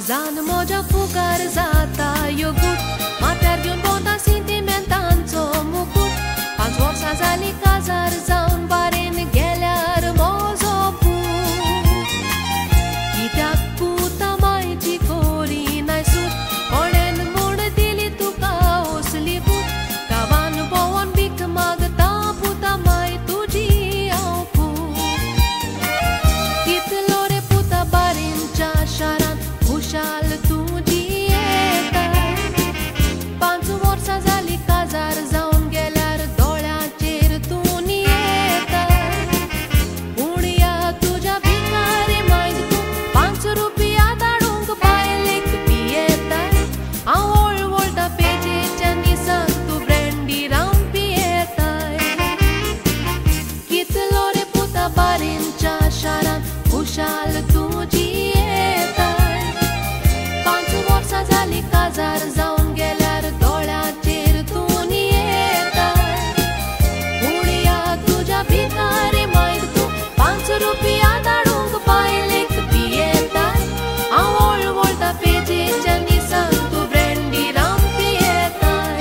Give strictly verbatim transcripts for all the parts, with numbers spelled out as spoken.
Zan moja fugar zata yogurt Mater gyun bonta sentimentanzo mukut Pans vorsa zali kazar zaun Barin geliar mozo put Kitiak puta mai chikori nai sut Oren mud dili tuka osli put Kavan boan bik magta puta mai tuji au put Kitlore puta barin cha sharan Ushal tuji eta Pancu vorsa zali kazar zaun gelar doळ्या चेर तुनी eta Unia tuja भिकारी माग तू पांच रुपया दाडूंक बायलेक पियेता हांव ओळ वोळटा पेजेच्या निसान तू ब्रँडी रावन पियेताय कितलो रे पुता बारींच्या शारान उशाल तुजी eta Zali kazar zaun gelar doळ्या चेर तुनी येता उडिया तुझ्या भिकारी माग तू पांच रुपया दाडूंक बायलेक पियेताय हांव ओळ वोळटा पेजेच्या निसान तू ब्रँडी रावन पियेताय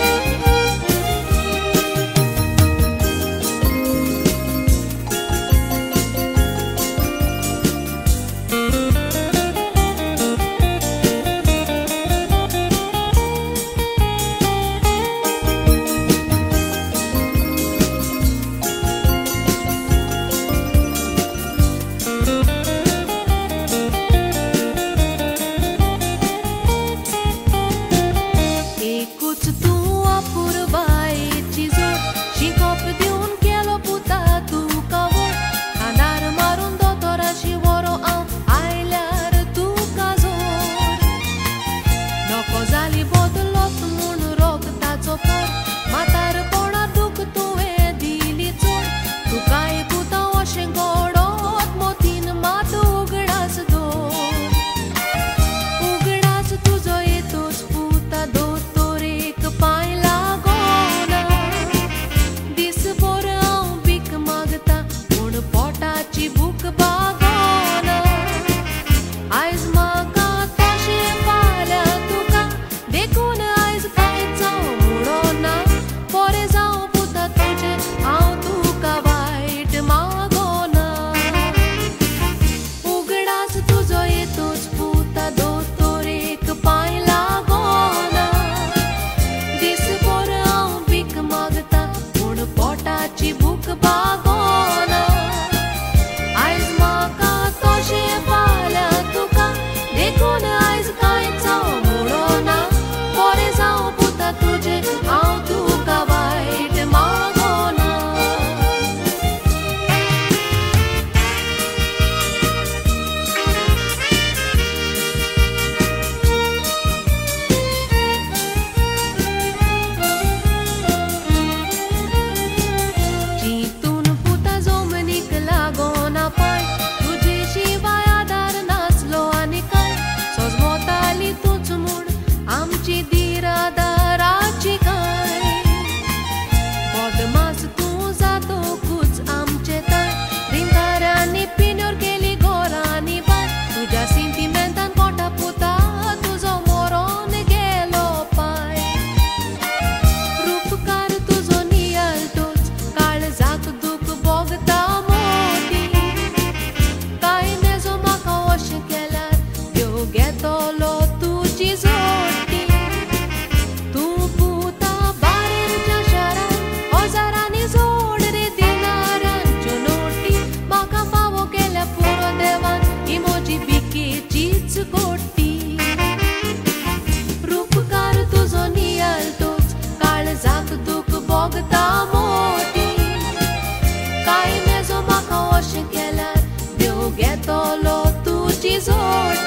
Kai nezo maka osh kelar Deu getolo tuji zor